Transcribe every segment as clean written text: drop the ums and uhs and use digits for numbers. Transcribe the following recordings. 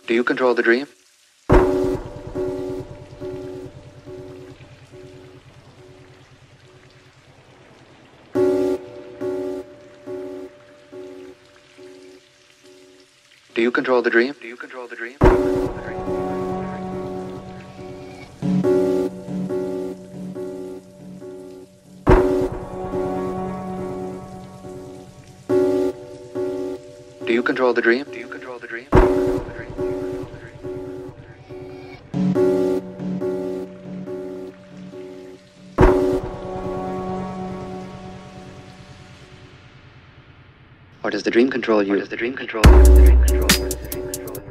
Do you control the dream? Do you control the dream? Do you control the dream? Do you control the dream? Do you control the dream? Or does the dream control you? Or does the dream control you? Does the dream control you? Does the dream control you?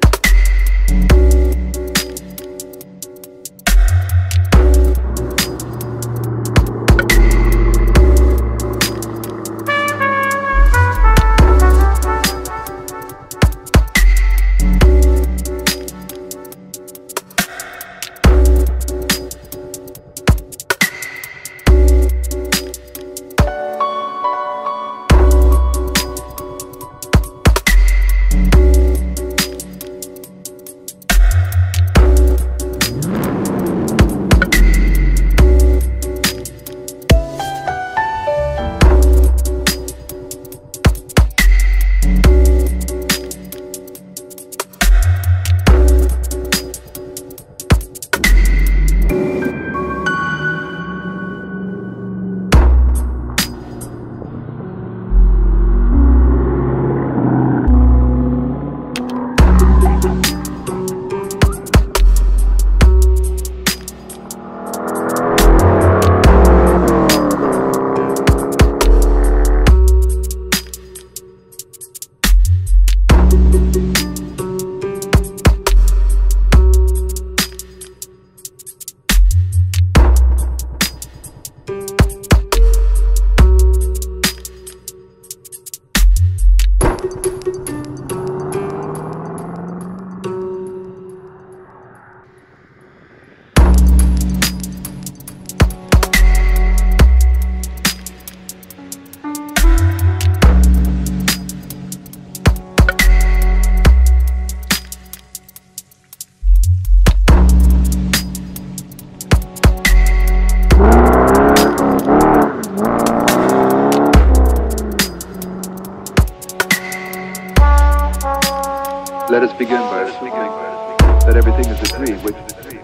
Let us begin by assuming that everything is a dream, which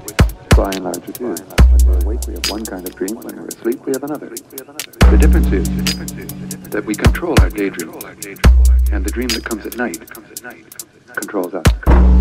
by and large it is. When we're awake, we have one kind of dream. When we're asleep, we have another. The difference is that we control our daydream, and the dream that comes at night controls us.